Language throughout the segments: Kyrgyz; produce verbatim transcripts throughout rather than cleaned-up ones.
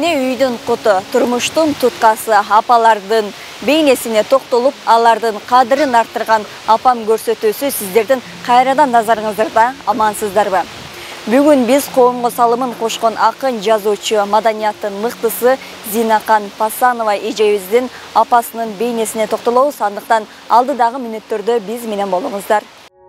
Эне үйдүн куту, турмуштун туткасы апалардын бейнесине токтолуп, алардын кадырын арттырган апам көрсөтүүсү сиздердин кайрадан назарыңыздарда, амансыздарбы? Бүгүн биз коомго салымын кошкон акын, жазуучу, маданияттын мыктысы Зинакан Пасанова эжебиздин апасынын бейнесине токтолобуз. Андыктан алдыдагы мүнөттөрдө биз менен болуңуздар.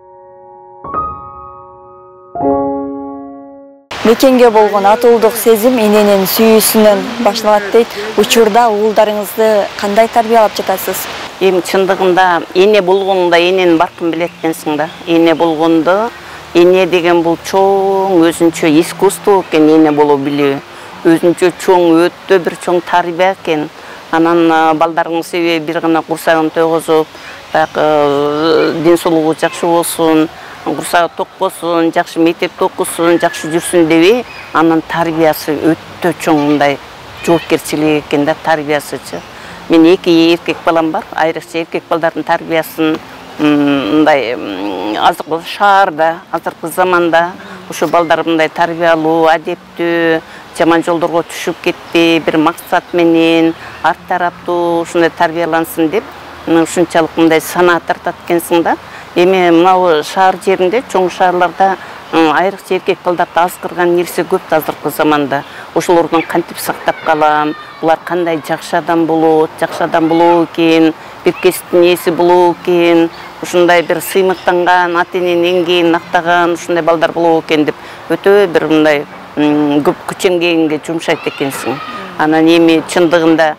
Мекенге болгон атуулдук сезим эненин сүйүүсүнөн башталат дейт. Учурда уулдарыңызды кандай тарбиялап жатасыз? Эми чындыгында эне болгондо эненин баркын билет экенсиң да. Эне болгондо эне деген бул чоң өзүнчө искусство экен, эне боло билүү. Өзүнчө чоң, өтө бир чоң тарбия экен. Анан балдарыңыз себеби бир гана курсагын тойгозуп, ден соолугу жакшы болсун, курсагы ток болсун, жакшы мектепте окусун, жакшы жүрсүн дебей, анын тарбиясы өтө чоң, мындай жоопкерчилик экен да, тарбиясычы. Мен эки эркек балам бар, айрыкча эркек балдардын тарбиясын мындай азыркы шаарда, азыркы заманда ошо балдар мындай тарбиялуу, адептүү, жаман жолдорго түшүп кетпей, бир максат менен арт тараптуу ушундай тарбиялансын деп, ушунчалык мындай санаа тартат экенсиң да. Эми мынау шаар жеринде, чоң шаарларда айрыкча эркек балдарды азгырган нерсе көп азыркы заманда. Ошолордун кантип сактап калам, булар кандай жакшы адам болот, жакшы адам болобу экен, бир кесиптин ээси болобу экен, ушундай бир сыймыктанган, ата-энени эңгейин актаган ушундай балдар болобу экен деп өтө бир мындай көп күч эмгегиңге жумшайт экенсиң. Анан эми чындыгында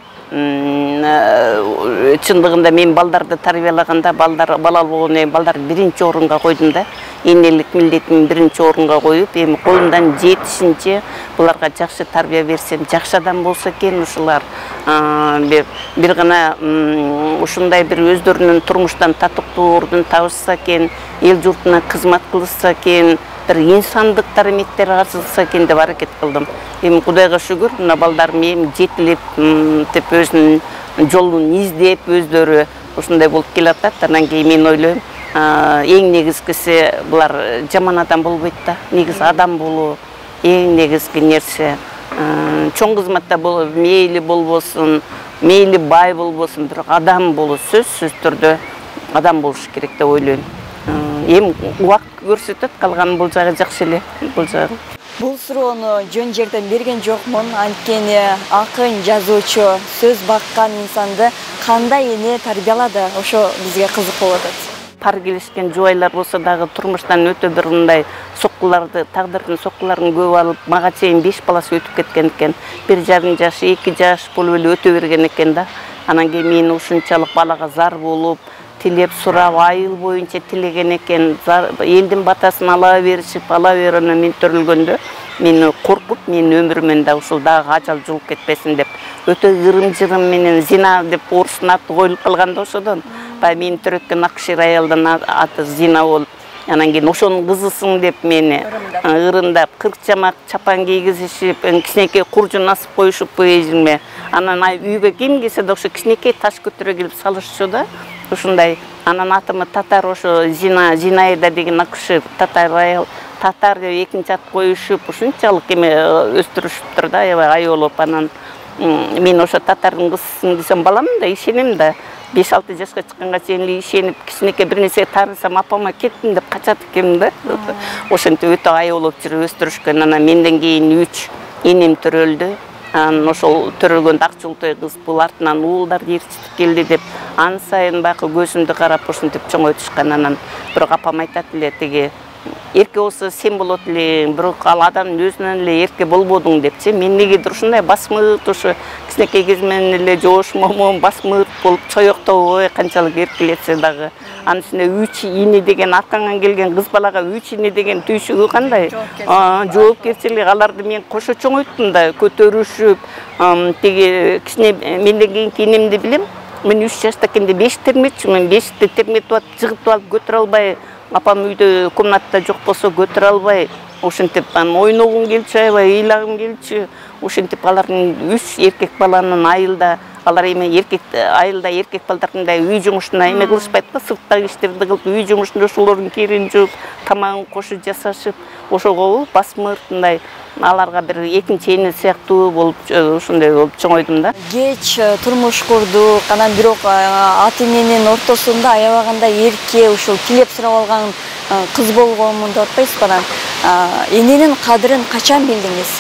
чындыгында мен балдарды тарбиялаганда, балдар балалуу болгондон кийин балдарды биринчи орунга койдум да. Энелик милдетимди биринчи орунга коюп, эми колумдан жетишинче буларга жакшы тарбия берсем, жакшы адам болсо экен ушулар. Бир гана ушундай бир өздөрүнүн турмуштан татыктуу ордун табышса экен, эл журтуна кызмат кылышса экен, бир инсандык дараметтер арзылса экен деп аракет кылдым. Эми Кудайга шүгүр, мына балдарым эми жетилип, деп өзүнүн жолун издеп, өздөрү ушундай болуп келатат. Анан кийин мен ойлойм, эң негизгиси булар жаман адам болбойт да. Негизи адам болуу эң негизги нерсе. Чоң кызматта болуп, мейли болбосун, мейли бай болбосун, бирок адам болуу, сөзсүз түрдө адам болуш керек деп ойлойм. Эми убакыт көрсөтөт, калган бул жагы жакшы эле, бул жагы. Бул суроону жөн жерден берген жокмун, анткени акын, жазуучу, сөз баккан инсанды кандай эне тарбиялады, ошо бизге кызык болуп атат. Пар келишкен жубайлар болсо дагы турмуштан өтө бир мындай соккуларды, тагдырдын соккуларын көп алып, мага чейин беш баласы өтүп кеткен экен. Бир жарым жаш, эки жаш болуп эле өтө берген экен да. Анан кийин мен ушунчалык балага зар болуп, тилеп сурап, айыл боюнча тилеген экен. Элдин батасын ала беришип, ала берүүнө мен төрөлгөндө, мен коркуп, мен өмүрүмөн да ушул дагы ажал жулуп кетпесин деп, өтө ырым-жырым менен зина деп орустун аты коюлуп калган да ошодон. Бай мен төрөткөн акшир аялдын аты Зина болуп, анан кийин ошонун кызысың деп мени ырымдап, кырк жамак чапан кийгизишип, кичинекей куржун асып коюшуппу эжиме. Анан үйгө ким келсе да ошо кичинекей таш көтөрө келип салышчу да. Ушундай. Анан атымы Татар, ошо Зина, Зинаида деген акшир, Татар аял, Татар деп экинчи ат коюшуп, ушунчалык эме өстүрүшүптүр да, аябай аялып. Анан мен ошо татардын кызысың десем баламын да, ишенем да. беш алты жашка чыкканга чейин эле ишенип, кичинекей бир нерсе таарысам, апама кеттим деп качат экенмин да. Ошентип өтө аялып жүрүп өстүрүшкөн. Анан менден кийин үч энем төрөлдү. Анан ошол төрөлгөндө Акчултой кыз бул артынан уулдар ээрчитип келди деп, ан сайын байкы көзүмдү карап ошентип чоңойтушкан. Анан бирок апам айтат эле, тиги эрке болсо сен болот элең, бирок ал адамдын өзүнөн эле эрке болбодуң депчи. Мен негедир ушундай басмыт, ошо кичинекей кезимден эле жоош момун басмыт болуп чоёктобой, канчалык эркелетсе дагы. Анын үстүнө үч ини деген аркаңан келген кыз балага үч ини деген түйшүгү кандай? Жоопкерчилик, аларды мен кошо чоңойттум да, көтөрүшүп, тиги кичине менден кийинки инемди билем. Мен үч жашта экенде беш терметчимин, бешти терметип алып, жыгытып алып көтөрө албай, апам үйдө комнатада жок болсо көтөрө албай, ошентип ойногум келчү, аябай ыйлагым келчү. Ошентип алардын үч эркек баланын айылда, алар эми эркек айылда эркек балдарындай үй жумушуна эме кылышпайт да, сырттагы иштерди кылып, үй жумушунда ошолордун кирин жууп, тамагын кошо жасашып, ошого басмыртындай аларга бир экинчи эне сыяктуу болуп ушундай болуп чоңойдум да. Кеч турмуш курдук, анан бирок ата эненин ортосунда аябаганда эрке ушул килеп сурап алган кыз болгонмун деп атпайсызбы? Анан эненин кадырын качан билдиңиз?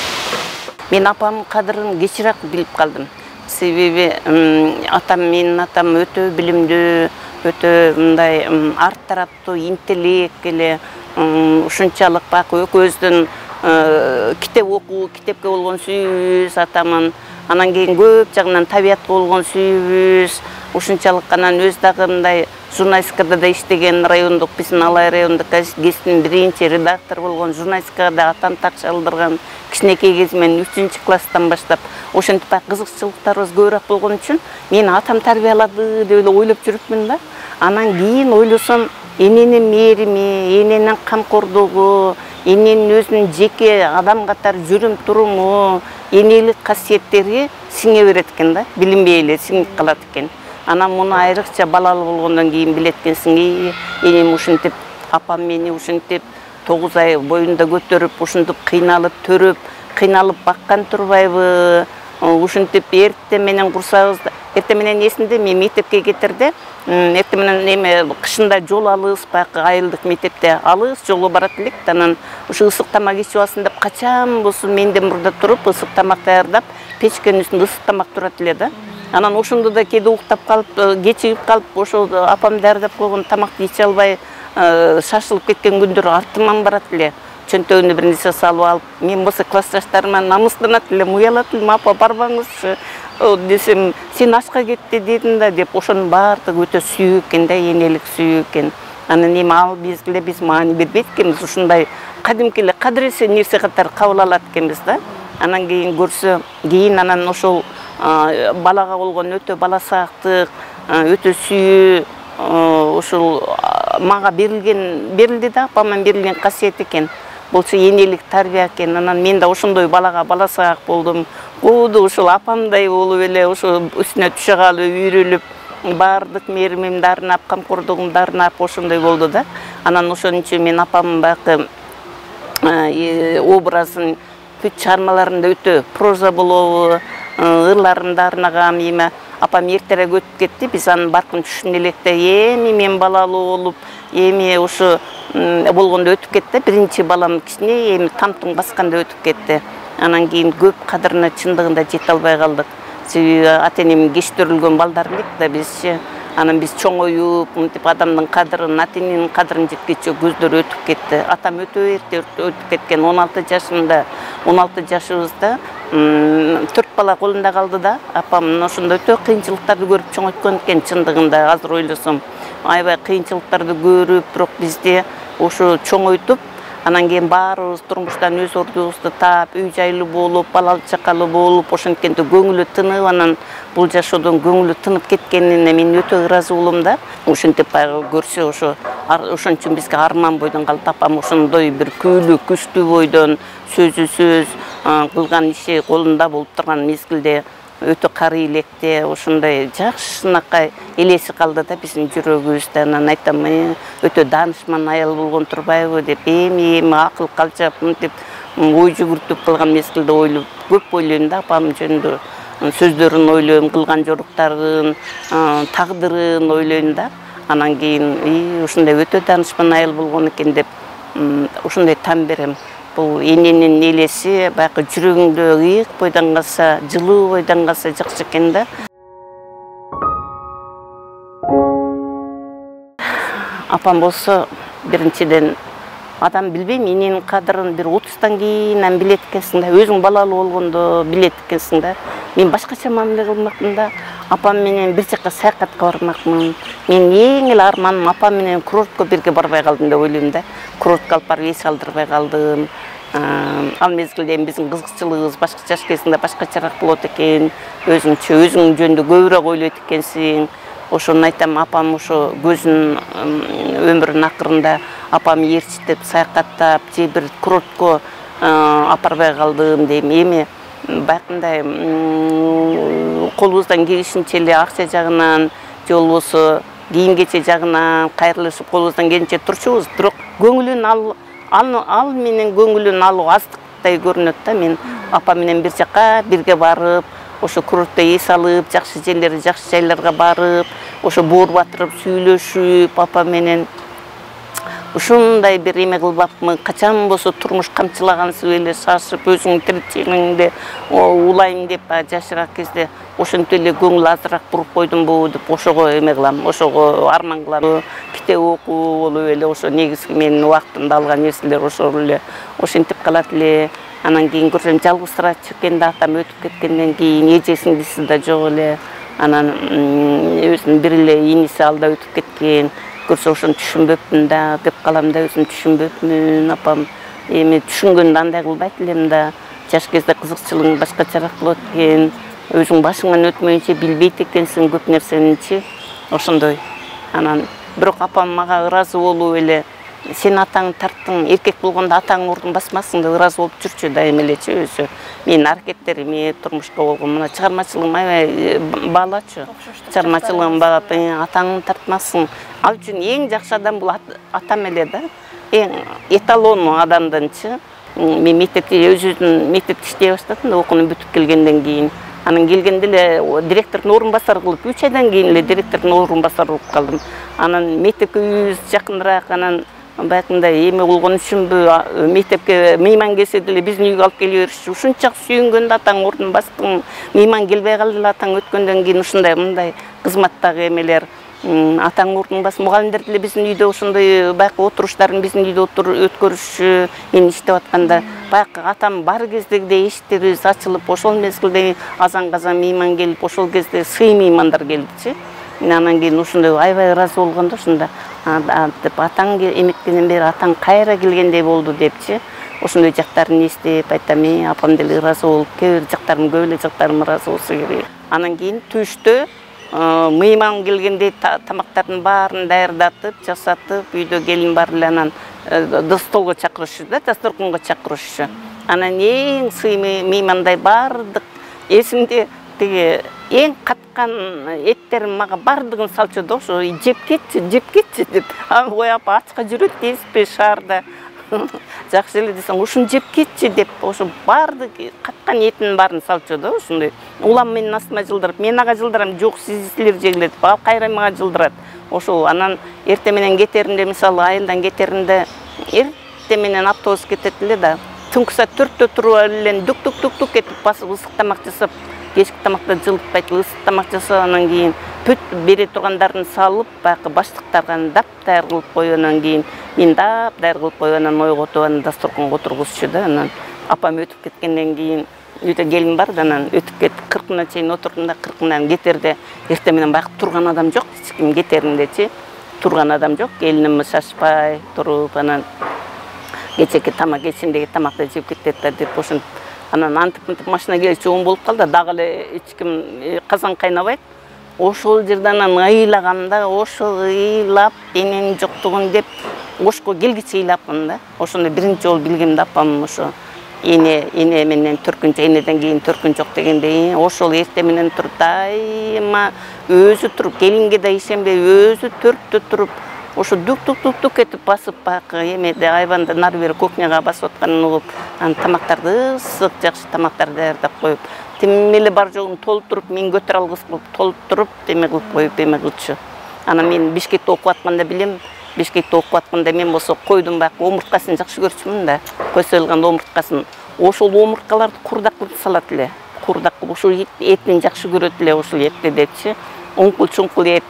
Мен апамдын кадырын кечирээк билип калдым. Себеби атам, менин атам өтө билимдүү, өтө мындай арт тараптуу, интеллект эле, ушунчалык бакы экөөбүздүн китеп окуу, китепке болгон сүйүүбүз атамын. Анан кийин көп жагынан табиятка болгон сүйүүбүз, ушунчалык анан өз дагы мындай журналистикада да иштеген, райондук биздин Алай райондук газеттин биринчи редактор болгон, журналистикада атын так чалдырган кичинекей кезимен үчүнчү класстан баштап ошентип кызыкчылыктарыбыз көбүрөөк болгон үчүн мени атам тарбиялады деп эле ойлоп жүрүпмүн да. Анан кийин ойлосом, эненин мээрими, эненин камкордугу, эненин өзүнүн жеке адам катары жүрүм туруму, энелик касиеттери сиңе берет экен да, билинбей эле сиңип калат экен. Анан муну айрыкча балалуу болгондон кийин билет экенсиң, энем ушинтип, апам мени ушинтип тогуз ай боюнда көтөрүп, ушинтип кыйналып, төрөп, кыйналып баккан турбайбы? Ушинтип эрте менен курсагыбызда, эрте менен эсимде мен мектепке кетерде, эрте менен эме кышында жол алыс, бакы айылдык мектепте алыс жолго барат элек. Анан ушу ысык тамак ичип алсын деп качан болсун менден мурда туруп, ысык тамак даярдап, печкенин үстүндө ысык тамак турат эле да. Анан ошондо да кээде уктап калып, кечигип калып, ошо апам даярдап койгон тамакты иче албай шашылып кеткен күндөр артыман барат эле. Чөнтөгүнө бир нерсе салып алып, мен болсо классташтарыма намыстанат элем, уялат элем, апа барбаңызчы десем, сен ашка кетти дедим да деп, ошонун баардыгы өтө сүйүү экен да, энелик сүйүү экен. Анан эми ал бизге биз маани бербейт экенбиз, ушундай кадимки эле кадырлесе нерсе катары кабыл алат экенбиз да. Анан кийин көрсө, кийин анан ошол балага болгон өтө бала саактык, өтө сүйүү, ушул мага берилген, берилди да, апама берилген касиет экен. Болчу энелик тарбия экен. Анан мен да ошондой балага бала саак болдум. Кууду ушул апамдай болуп эле, ошо үстүнө түшө калып, үйрөлүп, баардык мээримимди арнап, камкордугумду арнап ошондой болду да. Анан ошон үчүн мен апамдын бакы образын бүт чыгармаларында өтө проза болобу, ырларында арнагам эме. Апам эртерээк өтүп кетти, биз анын баркын түшүнө электе, эми мен балалуу болуп, эми ошо болгондо өтүп кетти. Биринчи балам кичине, эми тамтың басканда өтүп кетти. Анан кийин көп кадырына чындыгында жете албай калдык. Себеби ата энем кеч төрүлгөн балдар элек да бизчи. Анан биз чоңоюп, мынтип адамдын кадырын, ата эненин кадырын жеткенче көздөр өтүп кетти. Атам өтө эрте өтүп кеткен, он алты жашында, он алты жашыбызда төрт бала колунда калды да. Апам ошондо өтө кыйынчылыктарды көрүп чоңойткон экен, чындыгында азыр ойлосом. Аябай кыйынчылыктарды көрүп, бирок бизди ошо чоңойтуп, анан кийин баарыбыз турмуштан өз ордубузду таап, үй жайлуу болуп, балалы чакалуу болуп, ошенткенде көңүлү тынып, анан бул жашоодон көңүлү тынып кеткенине мен өтө ыраазы болом да. Ошентип баягы көрсө ошо ошон үчүн бизге арман бойдон калды. Апам ошондой бир күйлүү, күчтүү бойдон, сөзү сөз, кылган иши колунда болуп турган мезгилде өтө кары электе ошондой жакшынакай элеси калды да биздин жүрөгүбүздө. Анан айтам, өтө даанышман аял болгон турбайбы деп, эми эми акыл калчап мынтип ой жүгүртүп калган мезгилде ойлоп, көп ойлойм да апам жөнүндө. Сөздөрүн ойлойм, кылган жоруктарын, тагдырын ойлойм да. Анан кийин ушундай өтө даанышман аял болгон экен деп ушундай там берем. Бул эненин элеси баягы жүрөгүңдө ыйык бойдон калса, жылуу бойдон калса жакшы экен да. Апам болсо биринчиден адам билбейм, эненин кадырын бир отуздан кийин билет экенсиң да, өзүң балалуу болгондо билет экенсиң да. Мен башкача мамиле кылмакмын да. Апам менен бир жакка саякатка бармакмын. Мен эң эле арманым апам менен курортко бирге барбай калдым деп ойлойм да. Курортко алып барып эс алдырбай калдым. Ал мезгилде биздин кызыкчылыгыбыз башка жаш кезинде башкачараак болот экен. Өзүңчө өзүң жөнүндө көбүрөөк ойлойт экенсиң. Ошону айтам, апам ошо көзүнүн өмүрүнүн акырында апам ээрчитип, саякаттап, же бир курортко апарбай калдым дейм. Эми баягындай колубуздан келишинче эле акча жагынан, же болбосо кийим кече жагынан кайрылышып колубуздан келинче турчубуз. Бирок көңүлүн ал ал менен көңүлүн алуу аздык кызыктай көрүнөт да. Мен апа менен бир жакка бирге барып, ошо курорттой эс алып, жакшы жерлер, жакшы жайларга барып, ошо боор батырып, сүйлөшүп, апа менен ушундай бир эме кылбапмын. Качан болсо турмуш камчылагансып эле шашып, өзүңдүн тиричилигиңде улайм деп жашыраак кезде ошентип эле көңүл азыраак буруп койдумбу деп ошого эме кылам, ошого арман кылам. Китеп окуу болуп эле ошо негизги менин убактымды алган нерселер ошол эле ошентип калат эле. Анан кийин көрсөм жалгызсырап чыккенде атам өтүп кеткенден кийин эже сиңдиси да жок эле. Анан өзүнүн бир эле иниси алда өтүп кеткен. Көрсө ошону түшүнбөпмүн да деп калам да, өзүм түшүнбөпмүн. Апам эми түшүнгөндө андай кылбайт элем да. Жаш кезде кызыкчылыгың башкачараак болот экен. Өзүң башыңан өтмөйүнчө билбейт экенсиң көп нерсеничи. Ошондой. Анан бирок апам мага ыраазы болуп эле, сен атаң тарттың, эркек болгондо атаң ордун басмассың деп ыраазы болуп жүрчү дайыма элечи өзү. Менин аракеттерими, турмушка болгон мына чыгармачылыгым аябай баалачу. Чыгармачылыгым баалап, атаң тартмассың. Ал үчүн эң жакшы адам бул атам эле да. Эң эталон адамдынчы. Мен мектепте өзүм мектепте иштей баштадым да, окууну бүтүп келгенден кийин. Анан келгенде эле директордун орун басары кылып, үч айдан кийин эле директордун орун басары болуп калдым. Анан мектепке үйүбүз жакыныраак, анан баягындай эме болгон үчүнбү, мектепке мейман келсе деле биздин үйгө алып келе беришчү. Ушунча сүйүнгөндө атаң ордун бастың, мейман келбей калды эле атаң өткөндөн кийин ушундай мындай кызматтагы эмелер. Атаң ордун бас мугалимдер деле биздин үйдө ошондой баягы отуруштарын биздин үйдө өткөрүшчү. Мен иштеп атканда баягы атам бар кездегидей эшиктерибиз ачылып, ошол мезгилде азан-казан мейман келип, ошол кезде сый меймандар келдичи. Анан кийин ушундай аябай ыраазы болгондо ушунда деп атаң эметкенден бери атаң кайра келгендей болду депчи. Ошондой жактарын эстеп айтам, апам деле ыраазы болуп, кээ бир жактарым көп эле жактарым ыраазы болсо керек. Анан кийин түштө мейман келгенде тамактардын баарын даярдатып, жасатып, үйдө келин бар эле анан столго чакырышчу да, дасторконго чакырышчу. Анан эң сый меймандай бардык эсимде тиги эң каткан эттерин мага бардыгын салчу да, ошо жеп кетчи, жеп кетчи деп. Аны коюп ачка жүрөт дейсизби шаарда. Жакшы эле десең, ушуну жеп кетчи деп, ошо бардык каткан этинин баарын салчу да, ошондой. Улам менин астыма жылдырып, мен ага жылдырам, жок сиз силер жегиле деп, ал кайра мага жылдырат. Ошол анан эрте менен кетеринде, мисалы айылдан кетеринде, эрте менен автобус кетет эле да. Түнкү саат төрттө туруп эле дук-дук-дук этип басып ысык тамак жасап, кечки тамакта жылытпайт, ысык тамак жасап, анан кийин пөт бере тургандарын салып, баягы баштыктарга дап даяр кылып койгондон кийин мен дап даяр кылып койгон, анан ойготуп, анан дасторконго отургузчу да. Анан апам өтүп кеткенден кийин үйдө келин бар да, анан өтүп кетип кыркына чейин отурдум да, кыркынан кетерде эрте менен баягы турган адам жок, эч ким кетериндечи. Турган адам жок, келиним шашпай туруп, анан кечеки тамак, кечиндеги тамакты жеп кетет да деп ошентип. Анан антип-мынтип машина келип чогуу болуп калды, дагы эле эч ким казан кайнабайт. Ошол жерден анан ыйлаганда, ошол ыйлап эненин жоктугун деп ошко келгиче ыйлапмын да. Ошондо биринчи жолу билгем да, апам ошо эне эне менен төркүнчө, энеден кийин төркүн жок дегенде, ошол эрте менен туруп дайыма өзү туруп, келинге да ишенбей өзү төрттө туруп, ошо дук-дук-дук этип басып, баягы эмеде айбанда нары бери кухняга басып атканын угуп, анан тамактарды ысык, жакшы тамактарды даярдап коюп, тим эле бар жогун толтуруп, мен көтөрө алгыс кылып толтуруп, эме кылып коюп, эме кылчу. Анан мен Бишкекте окуп атканда билем, Бишкекте окуп атканда мен болсо койдун баягы омурткасын жакшы көрчүмүн да, кой союлган омурткасын. Ошол омурткаларды курдак кылып салат эле. Курдак кылып, ошол этин жакшы көрөт эле, ошол этти депчи. Уңкул-чуңкул эт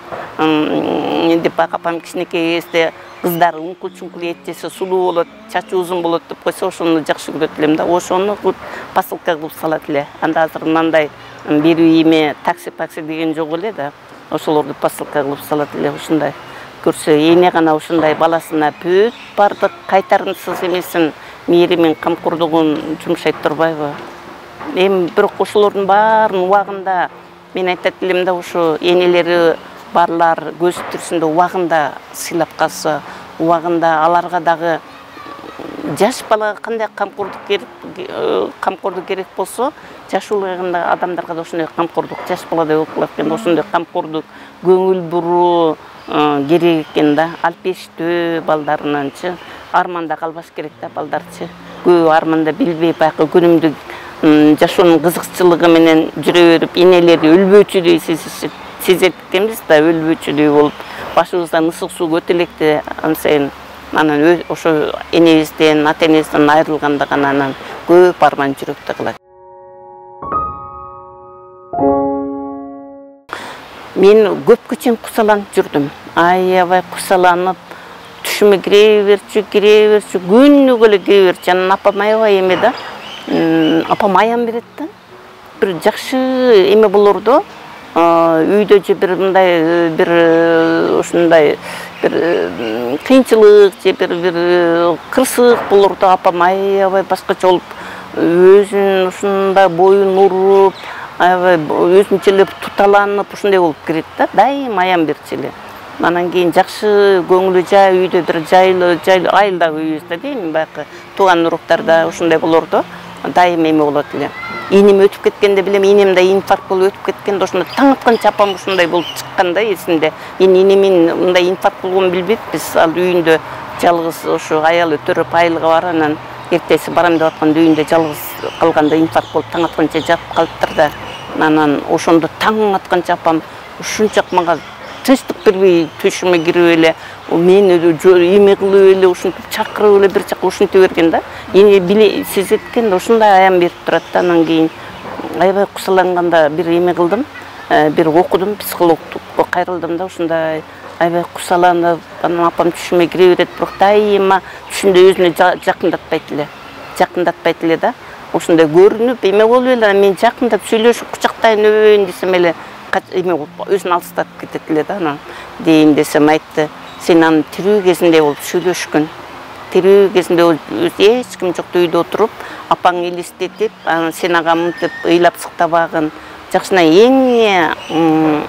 деп апам кичинекей кезде кыздары уңкул-чуңкул эт жесе сулуу болот, чачы узун болот деп койсо, ошону жакшы көрөт элем да. Ошону посылка кылып салат эле. Анда азыр мындай бир үйме такси-пакси деген жок эле да. Ошолорду посылка кылып салат эле ушундай. Көрсө эне гана ушундай баласына бүт бардык кайтарымсыз эмесин, мээримин, камкордугун жумшайт турбайбы? Эми бирок ошолордун баарын убагында мен айтат элем да, ошо энелери барлар көз тирсинде убагында сыйлап калса, убагында аларга дагы жаш балага кандай камкордук керек, камкордук керек болсо, жаш улгайганда адамдарга да ошондой камкордук, жаш баладай болуп калат экен, ошондой камкордук, көңүл буруу керек экен да, алпештөө балдарынанчы. арманда калбаш керек да балдарчы. Көп арманда билбей байкы күнүмдүк жашоонун кызыкчылыгы менен жүрө берип, энелери өлбөчүдөй сезет экенбиз да, өлбөчүдөй болуп, башыбыздан ысык суу өтө электе ансайын анан ошо энебизден, ата-энебизден айрылганда гана анан көп арман жүрөктө калат. Мен көпкө чейин кусаланып жүрдүм. Аябай кусаланып, түшүмө кире берчү, кире берчү, күнүгө эле кире берчү. Анан апам аябай эме да. Апам аян берет да. Бир жакшы эме болорду. Үйдө же бир мындай бир ушундай бир кыйынчылык же бир бир кырсык болорду. Апам аябай башкача болуп, өзүн ушундай боюн уруп, аябай өзүнчө эле туталанып ушундай болуп кирет да. Дайым аян берчү эле. Анан кийин жакшы көңүлү жай үйдө бир жайлы, жайлы айылдагы үйүбүздө дейм, байкы тууган уруктарда ушундай болорду. Дайым эме болот эле. Инем өтүп кеткенде билем, инем да инфаркт болуп өтүп кеткенде ошондо таң атканча апам ушундай болуп чыкканда эсимде. Мен инемин мындай инфаркт болгонун билбеппиз. Ал үйүндө жалгыз ошо аялы төрөп айылга барып, анан эртеси барам деп атканда үйүндө жалгыз калганда инфаркт болуп таң атканча жатып калыптыр да. Анан ошондо таң атканча апам ушунчак мага тынчтык бербей түшүмө кирип эле, мени эме кылып эле, ушинтип чакырып эле бир жака ушинте берген да. Эне биле сезет экен да, ушундай аян берип турат да. Анан кийин аябай кусаланганда бир эме кылдым, бир окудум, психологдукка кайрылдым да, ушундай аябай кусаланып, анан апам түшүмө кире берет, бирок дайыма түшүндө өзүнө жакындатпайт эле. Жакындатпайт эле да. Ушундай көрүнүп, эме болуп эле, мен жакындап сүйлөшүп кучактайын өбөйүн десем эле эме болуп өзүн алыстатып кетет эле да. Анан дейин десем айтты, сен анын тирүү кезинде болуп сүйлөшкүн. Тирүү кезинде эч ким жок үйдө отуруп, апаң элестетип, анан сен ага мынтип ыйлап сыктабагын. Жакшына эмне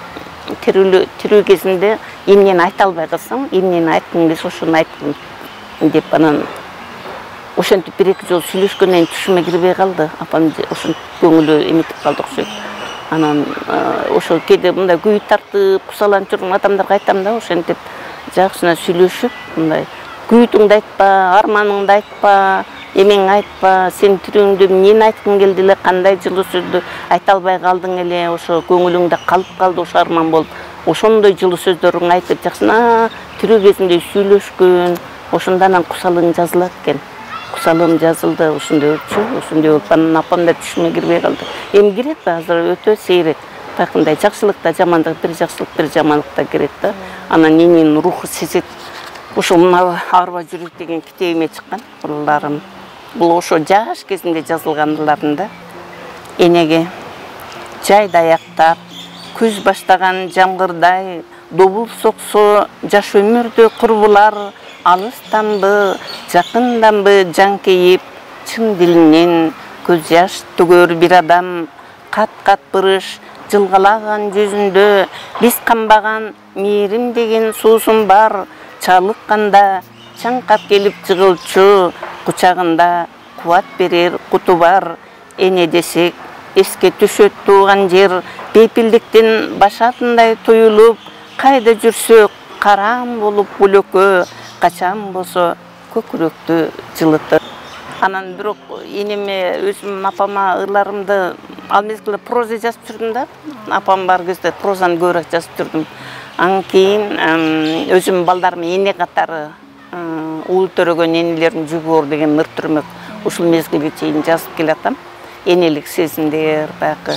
тирүү кезинде эмнени айта албай калсаң, эмнени айткың келсе ошону айткын деп анан ошентип бир эки жолу сүйлөшкөндөн кийин түшүмө кирбей калды. Апам ошентип көңүлү эметип калды окшойт. Анан ошо кээде мындай күй тартып, кусаланып жүргөн адамдарга айтам да, ошентип жакшына сүйлөшүп, мындай күйүтүңдү айтпа, арманыңды айтпа, эмең айтпа, сен тирүүңдө эмнени айткың келди эле, кандай жылуу сөздү айта албай калдың эле, ошо көңүлүңдө калып калды ошо арман болуп. Ошондой жылуу сөздөрүң айтып, жакшына тирүү кезинде сүйлөшкүн, ошондо анан кусалыгың жазылат экен. Кусалыгым жазылды, ушундай болчу, ушундай болуп анан апам да түшүмө кирбей калды. Эми кирет азыр өтө сейрек. Байкындай жакшылык да жамандык, бир жакшылык, бир жамандык да кирет да. Анан эненин руху сезет. Ошо мына Арба жүрөк деген китебиме чыккан ырларым. Бул ошо жаш кезинде жазылган ырларым да. Энеге жайда аяктап, күз баштаган жамгырдай, добул соксо жаш өмүрдө курбулар, алыстанбы, жакынданбы жан кейип, чын дилинен көз жаш төгөр бир адам, кат-кат бырыш жылгалаган жүзүндө, биз камбаган мээрим деген суусун бар, чалыкканда чаңкап келип жыгылчу, кучагында кубат берер куту бар, эне десек эске түшөт тууган жер, бейпилдиктин башатындай туюлуп, кайда жүрсө караң болуп бөлөккө, качан болсо көкүрөктү жылытыр. Анан бирок энеме өзүм апама ырларымды ал мезгилде проза жазып жүрдүм да. Апам бар кезде прозаны көбүрөөк жазып жүрдүм. Анан кийин өзүм балдарыма эне катары уул төрөгөн энелердин жүгү оор деген ыр түрмөк ушул мезгилге чейин жазып келатам. Энелик сезимдер байкы.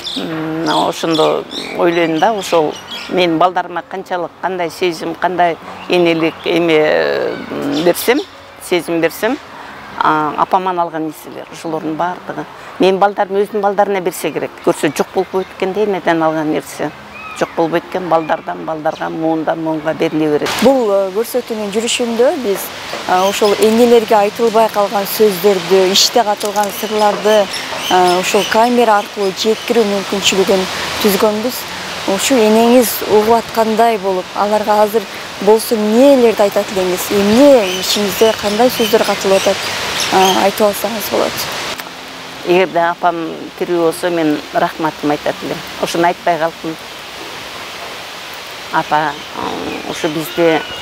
Ошондо ойлойм да, ошол мен балдарыма канчалык кандай сезим, кандай энелик эме берсем, сезим берсем, апаман алган нерселер ошолордун баардыгы мен балдарым өзүнүн балдарына берсе керек. Көрсө жок болуп өткөндө энеден алган нерсе жок болуп өткөн балдардан балдарга, муундан муунга бериле берет. Бул көрсөтүүнүн жүрүшүндө биз ошол энелерге айтылбай калган сөздөрдү, иште катылган сырларды ошол камера аркылуу жеткирүү мүмкүнчүлүгүн түзгөнбүз. Ушу энеңиз угуп аткандай болуп, аларга азыр болсо эмнелерди айтат элеңиз? Эмне ичиңизде кандай сөздөр катылып атат? Айтып алсаңыз болот. Эгерде апам тирүү болсо мен рахматымды айтат элем. Ошону айтпай калдым. Апа, ошо бизде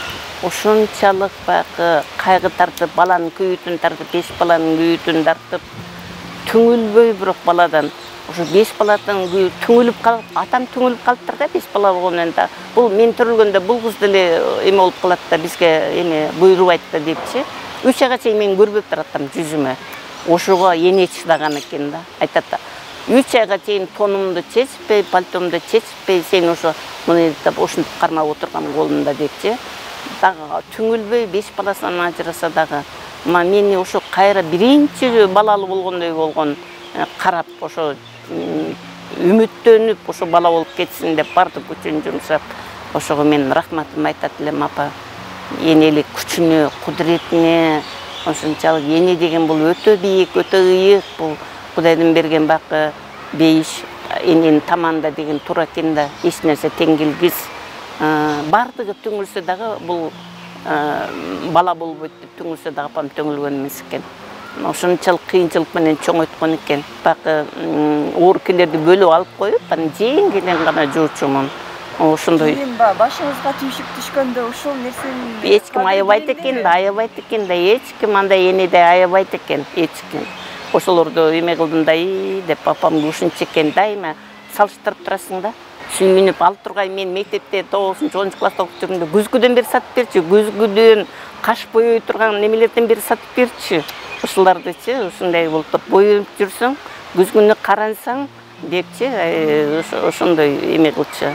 ошончалык баягы кайгы тартып, баланын күйүтүн тартып, беш баланын күйүтүн тартып, түңүлбөй бирок баладан ошо беш баладан түңүлүп калып, атам түңүлүп калыптыр да, беш бала болгондон да. Бул мен төрөлгөндө бул кыз деле эме болуп калат да, бизге эме буйрубайт да депчи. үч айга чейин мен көрбөптүр атам жүзүмө. Ошого эне чыдаган экен да. Айтат да, үч айга чейин тонумду чечпей, пальтомду чечпей, сен ошо муну деп ушинтип кармап отурган колунда депчи. Дагы түңүлбөй беш баласынан ажыраса дагы, мени ошо кайра биринчи балалуу болгондой болгон, карап ошо үмүттөнүп ошо бала болуп кетсин деп бардык күчүн жумшап, ошого мен рахматымды айтат элем апа. Энелик күчүнө, кудуретине, ошончалык эне деген бул өтө бийик, өтө ыйык, бул Кудайдын берген бакы, бейиш, эненин таманда деген туура экен да, эч нерсе тең келгис. Бардыгы түңүлсө дагы бул бала болбойт деп түңүлсө дагы апам түңүлгөн эмес экен. Ошончалык кыйынчылык менен чоңойткон экен. Бакы оорукелерди бөлүп алып коюп, анан жеңгелен гана жуучумун. Ошондой. Башыңызга түйшүк түшкөндө ушул нерсени эч ким аябайт экен да, аябайт экен да, эч ким андай энеде аябайт экен, эч ким. Ошолорду эме кылдым да, деп апам ушунча экен, дайыма салыштырып турасың да. Сүйүнүп алып тургай, мен мектепте тогузунчу онунчу класста окуп жүргөндө күзгүдөн бери сатып берчи, күзгүдөн каш боёй турган немелерден бери сатып берчи. Ушулардычы, ушундай болуп туруп боюп жүрсөң, күзгүнү карансаң депчи, ошондой эме кылчы.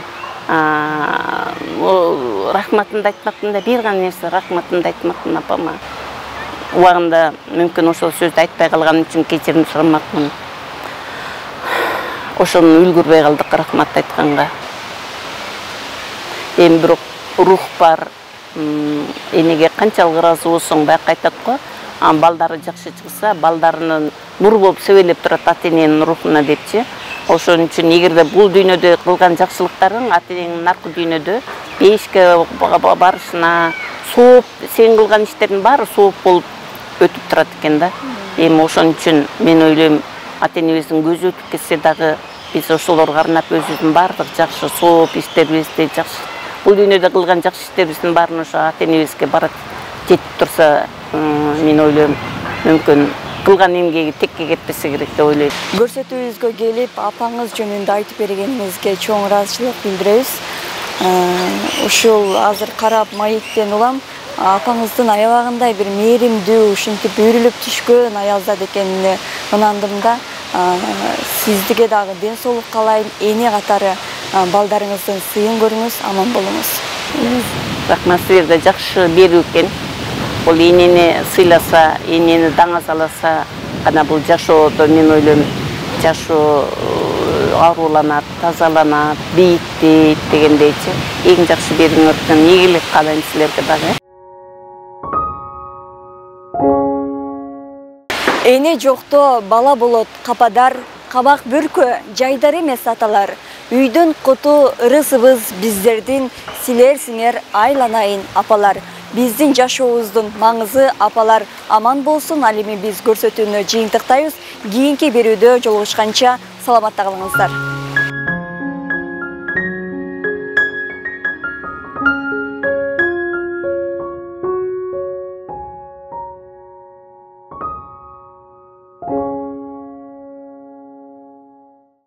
Рахматымды айтмактын да, бир гана нерсе рахматымды айтмактын апама. Убагында мүмкүн ошол сөздү айтпай калганым үчүн кечирим сурамакмын. Ошону үлгүрбөй калдык рахмат айтканга. Эми бирок рух бар, энеге канчалык ыраазы болсоң баягы айтат го, балдары жакшы чыкса, балдарынын нур болуп себелеп турат ата-эненин рухуна депчи. Ошон үчүн эгерде бул дүйнөдө кылган жакшылыктарың ата-энеңдин наркы дүйнөдө бейишке барышына, сооп, сен кылган иштердин баары сооп болуп өтүп турат экен да. Эми ошон үчүн мен ойлойм, ата-энебиздин көзү өтүп кетсе дагы биз ошолорго арнап өзүбүздүн баардык жакшы сооп иштерибизди, жакшы бул дүйнөдө кылган жакшы иштерибиздин баарын ошо ата-энебизге барат жетип турса, мен ойлойм, мүмкүн кылган эмгеги текке кетпесе керек деп ойлойм. Көрсөтүүбүзгө келип, апаңыз жөнүндө айтып бергениңизге чоң ыраазычылык билдиребиз. Ушул азыр карап маектен улам, апаңыздын аябагындай бир мээримдүү, ушинтип үйрүлүп түшкөн аялзат экенине ынандым да. Сиздиге дагы ден соолук каалайм, эне катары балдарыңыздын сыйын көрүңүз, аман болуңуз. Рахмат, силерде жакшы берүү экен. Бул энени сыйласа, энени даңазаласа, гана бул жашоодо мен ойлойм, жашоо ааруланат, тазаланат, бийиктейт дегендейчи. Эң жакшы берүүңөрдөн ийгилик каалайм силерге дагы. Эне жокто бала болот кападар, кабак бүркө жайдар эмес аталар. Үйдүн куту ырысыбыз биздердин, силер-сиңер айланайын апалар. Биздин жашообуздун маңызы апалар аман болсун. Ал эми биз көрсөтүүнү жыйынтыктайбыз. Кийинки берүүдө жолугушканча саламатта калыңыздар.